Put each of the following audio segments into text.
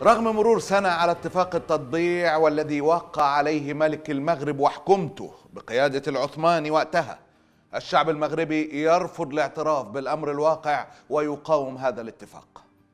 رغم مرور سنة على اتفاق التطبيع والذي وقع عليه ملك المغرب وحكومته بقيادة العثماني وقتها، الشعب المغربي يرفض الاعتراف بالأمر الواقع ويقاوم هذا الاتفاق.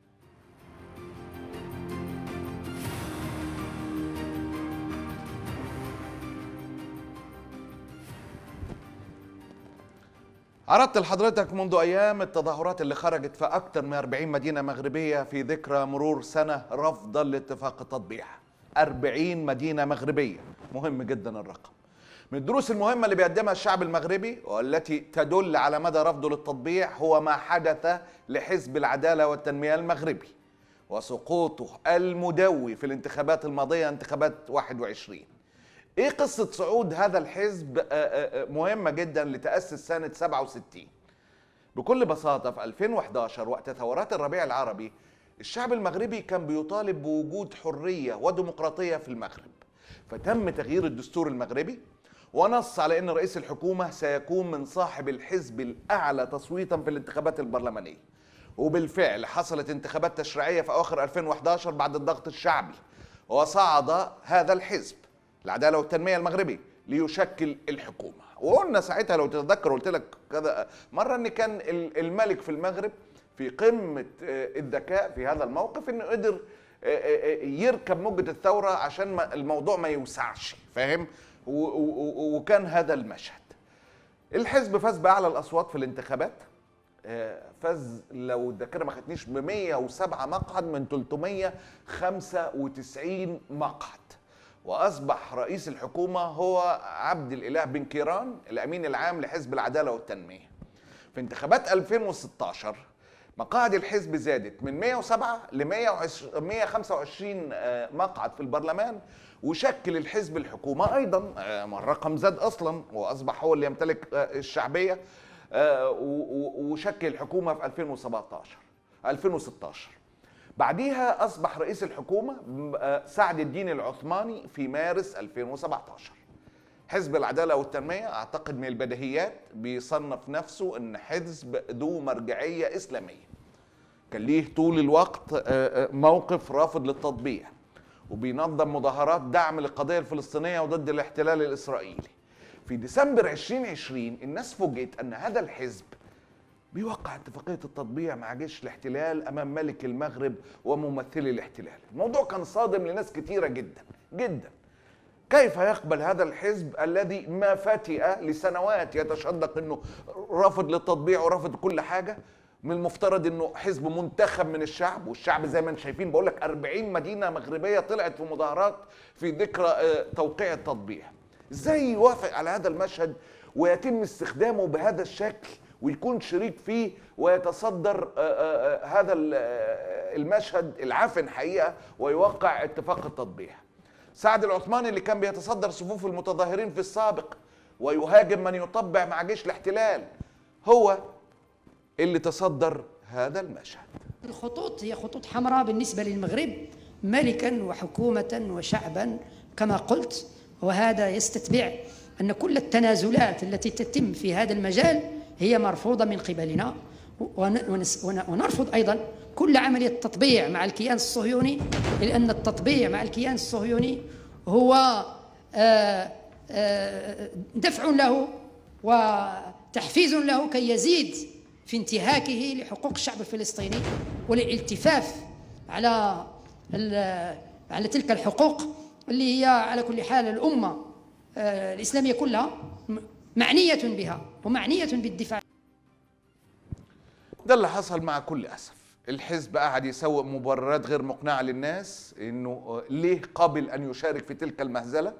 عرضت لحضرتك منذ أيام التظاهرات اللي خرجت في أكثر من 40 مدينة مغربية في ذكرى مرور سنة رفضا لاتفاق التطبيع. 40 مدينة مغربية، مهم جدا الرقم. من الدروس المهمة اللي بيقدمها الشعب المغربي والتي تدل على مدى رفضه للتطبيع هو ما حدث لحزب العدالة والتنمية المغربي وسقوطه المدوي في الانتخابات الماضية، انتخابات 21. ايه قصة صعود هذا الحزب؟ مهمة جدا لتأسس سنة 67. بكل بساطة في 2011 وقت ثورات الربيع العربي الشعب المغربي كان بيطالب بوجود حرية وديمقراطية في المغرب، فتم تغيير الدستور المغربي ونص على ان رئيس الحكومة سيكون من صاحب الحزب الأعلى تصويتا في الانتخابات البرلمانية. وبالفعل حصلت انتخابات تشريعية في أواخر 2011 بعد الضغط الشعبي، وصعد هذا الحزب العدالة والتنمية المغربي ليشكل الحكومة. وقلنا ساعتها لو تتذكر قلت لك كذا مرة ان كان الملك في المغرب في قمة الذكاء في هذا الموقف انه قدر يركب موجة الثورة عشان الموضوع ما يوسعش، فاهم؟ وكان هذا المشهد. الحزب فاز بأعلى الأصوات في الانتخابات، فاز لو الذاكرة ما خدتنيش ب 107 مقعد من 395 مقعد، وأصبح رئيس الحكومة هو عبد الإله بن كيران الأمين العام لحزب العدالة والتنمية. في انتخابات 2016 مقاعد الحزب زادت من 107 ل 125 مقعد في البرلمان، وشكل الحزب الحكومة أيضا، الرقم زاد أصلا وأصبح هو اللي يمتلك الشعبية، وشكل الحكومة في 2016. بعديها أصبح رئيس الحكومة سعد الدين العثماني في مارس 2017. حزب العدالة والتنمية أعتقد من البديهيات بيصنف نفسه أن حزب ذو مرجعية إسلامية، كان ليه طول الوقت موقف رافض للتطبيع، وبينظم مظاهرات دعم للقضية الفلسطينية وضد الاحتلال الإسرائيلي. في ديسمبر 2020 الناس فوجئت أن هذا الحزب بيوقع اتفاقية التطبيع مع جيش الاحتلال أمام ملك المغرب وممثلي الاحتلال. الموضوع كان صادم لناس كتيرة جدا جدا. كيف يقبل هذا الحزب الذي ما فتئ لسنوات يتشدق أنه رافض للتطبيع ورافض كل حاجة؟ من المفترض أنه حزب منتخب من الشعب، والشعب زي ما انتم شايفين بقول لك 40 مدينة مغربية طلعت في مظاهرات في ذكرى توقيع التطبيع. ازاي يوافق على هذا المشهد ويتم استخدامه بهذا الشكل ويكون شريك فيه ويتصدر هذا المشهد العفن حقيقة ويوقع اتفاق التطبيع؟ سعد العثماني اللي كان بيتصدر صفوف المتظاهرين في السابق ويهاجم من يطبع مع جيش الاحتلال هو اللي تصدر هذا المشهد. الخطوط هي خطوط حمراء بالنسبة للمغرب ملكا وحكومة وشعبا كما قلت، وهذا يستتبع أن كل التنازلات التي تتم في هذا المجال هي مرفوضة من قبلنا، ونرفض أيضا كل عملية تطبيع مع الكيان الصهيوني، لأن التطبيع مع الكيان الصهيوني هو دفع له وتحفيز له كي يزيد في انتهاكه لحقوق الشعب الفلسطيني والالتفاف على تلك الحقوق اللي هي على كل حال الأمة الإسلامية كلها معنية بها ومعنية بالدفاع. ده اللي حصل مع كل أسف. الحزب قاعد يسوق مبررات غير مقنعة للناس إنه ليه قابل أن يشارك في تلك المهزلة،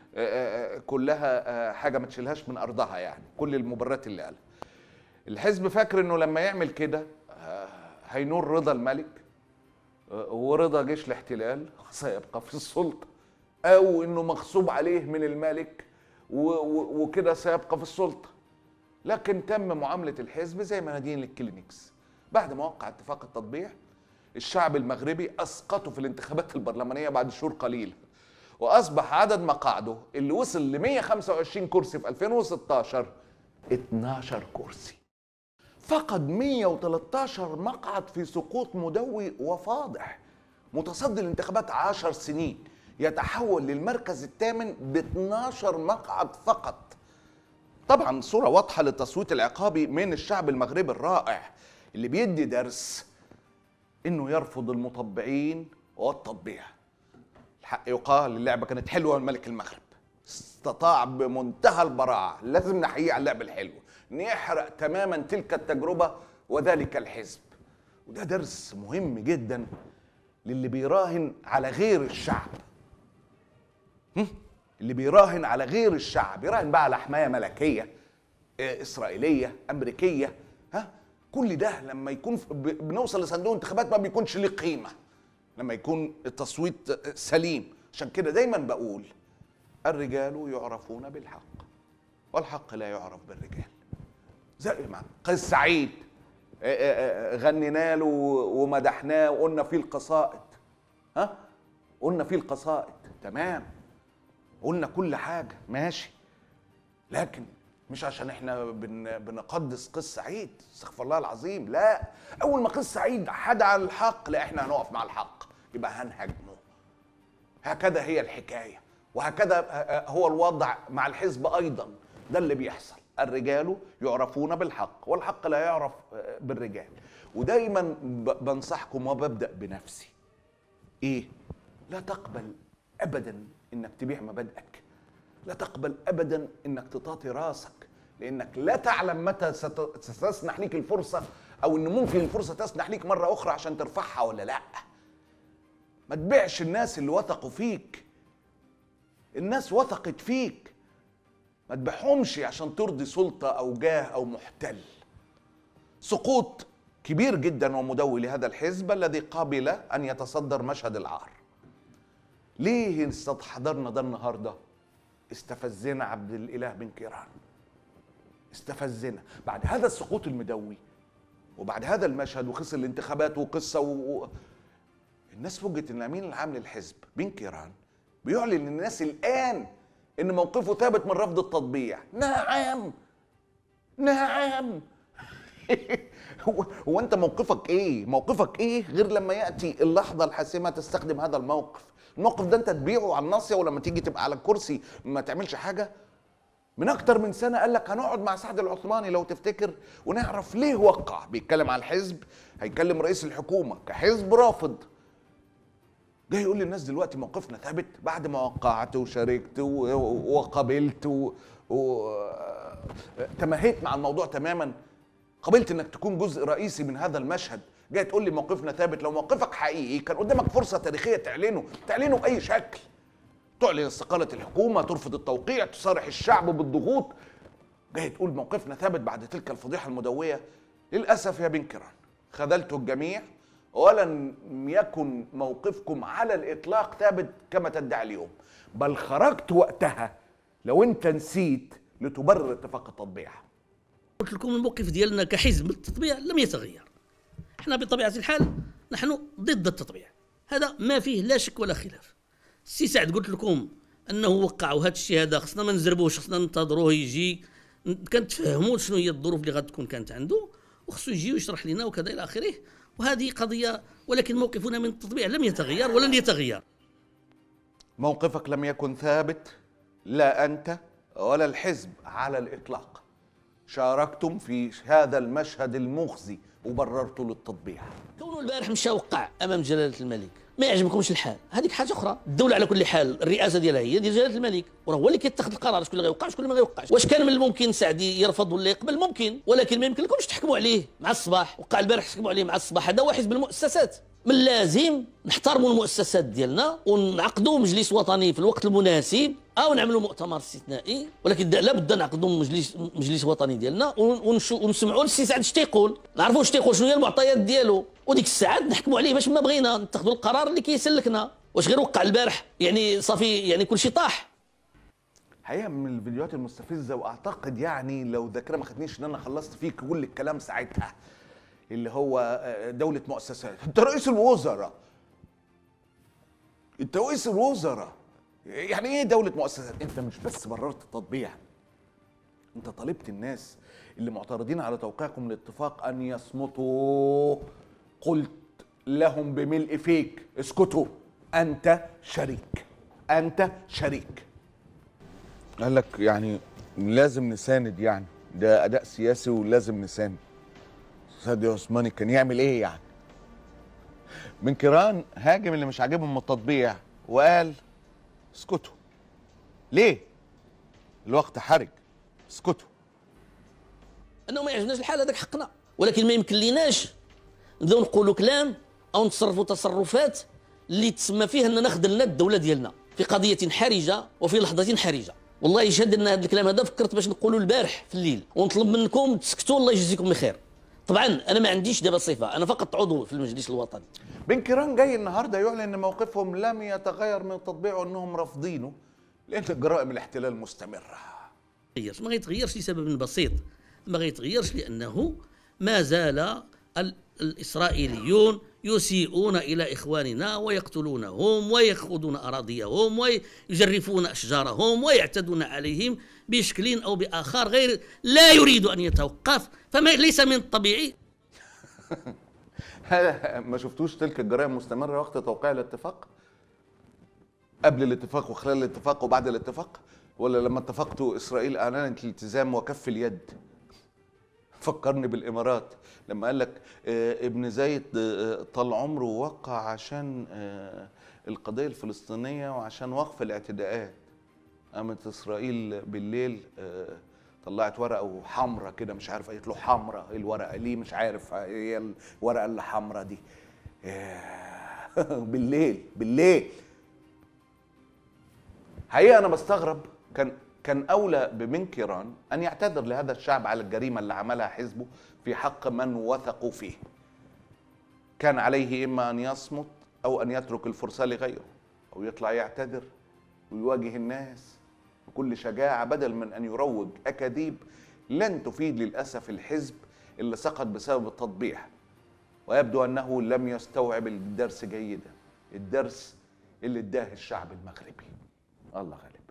كلها حاجة ما تشيلهاش من أرضها، يعني كل المبررات اللي قالها. الحزب فاكر إنه لما يعمل كده هينور رضا الملك ورضا جيش الاحتلال سيبقى في السلطة، أو إنه مغصوب عليه من الملك وكده سيبقى في السلطة. لكن تم معاملة الحزب زي مناديل الكلينكس. بعد ما وقع اتفاق التطبيع الشعب المغربي أسقطه في الانتخابات البرلمانية بعد شهور قليلة، وأصبح عدد مقاعده اللي وصل ل 125 كرسي في 2016 12 كرسي. فقد 113 مقعد في سقوط مدوي وفاضح. متصدر الانتخابات 10 سنين يتحول للمركز الثامن ب 12 مقعد فقط. طبعا صورة واضحة للتصويت العقابي من الشعب المغربي الرائع اللي بيدي درس انه يرفض المطبعين والتطبيع. الحق يقال اللعبة كانت حلوة من ملك المغرب، استطاع بمنتهى البراعة، لازم نحييه على اللعبة الحلوة، ان يحرق تماما تلك التجربة وذلك الحزب. وده درس مهم جدا للي بيراهن على غير الشعب. اللي بيراهن على غير الشعب يراهن بقى على حماية ملكية إسرائيلية أمريكية، كل ده لما يكون بنوصل لصندوق انتخابات ما بيكونش ليه قيمة لما يكون التصويت سليم. عشان كده دايما بقول الرجال يعرفون بالحق والحق لا يعرف بالرجال. زي ما قيس سعيد غنينا له ومدحناه وقلنا فيه القصائد، قلنا فيه القصائد، تمام، قلنا كل حاجة ماشي، لكن مش عشان احنا بنقدس قيس سعيد، استغفر الله العظيم، لا. اول ما قيس سعيد حد على الحق، لا احنا هنقف مع الحق، يبقى هنهاجمه. هكذا هي الحكاية، وهكذا هو الوضع مع الحزب ايضا. ده اللي بيحصل، الرجال يعرفون بالحق والحق لا يعرف بالرجال. ودايما بنصحكم وببدأ بنفسي، ايه؟ لا تقبل ابدا انك تبيع مبادئك، لا تقبل ابدا انك تطاطي راسك، لانك لا تعلم متى ستسنح ليك الفرصه، او ان ممكن الفرصه تسنح ليك مره اخرى عشان ترفعها ولا لا. ما تبيعش الناس اللي وثقوا فيك، الناس وثقت فيك، ما تبيعهمش عشان ترضي سلطه او جاه او محتل. سقوط كبير جدا ومدوي لهذا الحزب الذي قابل ان يتصدر مشهد العار. ليه استحضرنا ده النهارده؟ استفزنا عبد الاله بن كيران، استفزنا بعد هذا السقوط المدوي وبعد هذا المشهد وخسر الانتخابات وقصه الناس فوجئت ان الامين العام للحزب بن كيران بيعلن للناس الان ان موقفه ثابت من رفض التطبيع. نعم نعم. هو انت موقفك ايه؟ موقفك ايه غير لما ياتي اللحظه الحاسمه تستخدم هذا الموقف؟ الموقف ده انت تبيعه على الناصيه، ولما تيجي تبقى على الكرسي ما تعملش حاجه. من اكتر من سنه قال لك هنقعد مع سعد العثماني لو تفتكر ونعرف ليه وقع. بيتكلم على الحزب، هيكلم رئيس الحكومه كحزب رافض، جاي يقول للناس دلوقتي موقفنا ثابت بعد ما وقعت وشاركت وقبلت تمهيت مع الموضوع تماما، قبلت انك تكون جزء رئيسي من هذا المشهد، جاي تقول لي موقفنا ثابت. لو موقفك حقيقي كان قدامك فرصه تاريخيه تعلنه باي شكل، تعلن استقاله الحكومه، ترفض التوقيع، تصارح الشعب بالضغوط. جاي تقول موقفنا ثابت بعد تلك الفضيحه المدويه. للاسف يا بن كيران خذلتوا الجميع، ولن يكن موقفكم على الاطلاق ثابت كما تدعي اليوم، بل خرجت وقتها لو انت نسيت لتبرر اتفاق التطبيع. قلت لكم الموقف ديالنا كحزب التطبيع لم يتغير. احنا بطبيعه الحال نحن ضد التطبيع، هذا ما فيه لا شك ولا خلاف. السي سعد قلت لكم انه وقع، وهذا الشيء هذا خصنا ما نزربوش، خصنا ننتظروه يجي، كنتفهموا شنو هي الظروف اللي غتكون كانت عنده، وخصو يجي ويشرح لنا وكذا الى اخره، وهذه قضيه. ولكن موقفنا من التطبيع لم يتغير ولن يتغير. موقفك لم يكن ثابت، لا انت ولا الحزب على الاطلاق. شاركتم في هذا المشهد المخزي وبررتوا للتطبيع. كونه البارح مشى وقع امام جلاله الملك، ما يعجبكمش الحال، هذيك حاجه اخرى. الدوله على كل حال الرئاسه ديالها هي ديال جلاله الملك، وراه هو اللي كيتخذ القرار شكون اللي غيوقع شكون اللي ما غيوقعش. واش كان من الممكن سعدي يرفض ولا يقبل؟ ممكن، ولكن ما يمكن لكمش تحكموا عليه مع الصباح. وقع البارح تحكموا عليه مع الصباح، هذا هو حزب المؤسسات. من اللازم نحترموا المؤسسات ديالنا ونعقدوا مجلس وطني في الوقت المناسب او نعملوا مؤتمر استثنائي، ولكن لابد نعقدوا مجلس وطني ديالنا ونسمعوا للسي سعد اش تيقول، نعرفوا اش تيقول، شنو هي المعطيات ديالو، وديك الساعات نحكموا عليه باش ما بغينا نتخذوا القرار اللي كيسلكنا. واش غير وقع البارح يعني صافي يعني كل شيء طاح؟ حقيقة من الفيديوهات المستفزة، واعتقد يعني لو ذاكرة ما خدنيش ان انا خلصت فيه كل الكلام ساعتها، اللي هو دولة مؤسسات. انت رئيس الوزراء، انت رئيس الوزراء، يعني ايه دولة مؤسسات؟ انت مش بس بررت التطبيع، انت طالبت الناس اللي معترضين على توقيعكم الاتفاق ان يصمتوا. قلت لهم بملء فيك. اسكتوا، انت شريك، انت شريك. قال لك يعني لازم نساند، يعني ده اداء سياسي ولازم نساند. سادي عثماني كان يعمل ايه يعني؟ من كيران هاجم اللي مش عاجبهم من التطبيع وقال اسكتوا. ليه؟ الوقت حرج، اسكتوا. انه ما يعجبناش الحال هذاك حقنا، ولكن ما يمكن ليناش نبداو نقولوا كلام او نتصرفوا تصرفات اللي تسمى فيها اننا خذلنا الدوله ديالنا في قضيه حرجه وفي لحظه حرجه. والله يشهد ان هذا الكلام هذا فكرت باش نقولوا البارح في الليل، ونطلب منكم تسكتوا الله يجزيكم بخير. طبعا انا ما عنديش دابا صفه، انا فقط عضو في المجلس الوطني. بن كيران جاي النهارده يعلن ان موقفهم لم يتغير من التطبيع وانهم رافضينه لان جرائم الاحتلال مستمره. ما غيتغيرش لسبب بسيط، ما غيتغيرش لانه ما زال الإسرائيليون يسيئون إلى إخواننا ويقتلونهم ويأخذون أراضيهم ويجرفون أشجارهم ويعتدون عليهم بشكل أو بآخر غير لا يريد أن يتوقف، فما ليس من الطبيعي. ما شفتوش تلك الجرائم مستمرة وقت توقيع الاتفاق؟ قبل الاتفاق وخلال الاتفاق وبعد الاتفاق؟ ولا لما اتفقتوا إسرائيل أعلنت الالتزام وكف اليد؟ فكرني بالإمارات لما قال لك ابن زايد طال عمره وقع عشان القضية الفلسطينية وعشان وقف الاعتداءات. قامت إسرائيل بالليل طلعت ورقة وحمرة كده، مش عارف قالت له حمرة ايه الورقة ليه، مش عارف هي الورقة اللي حمرة دي. بالليل حقيقة أنا بستغرب. كان أولى ببن كيران أن يعتذر لهذا الشعب على الجريمة اللي عملها حزبه في حق من وثقوا فيه. كان عليه إما أن يصمت أو أن يترك الفرصة لغيره، أو يطلع يعتذر ويواجه الناس بكل شجاعة بدل من أن يروج أكاذيب لن تفيد للأسف الحزب اللي سقط بسبب التطبيع. ويبدو أنه لم يستوعب الدرس جيدا، الدرس اللي اداه الشعب المغربي. الله غالب.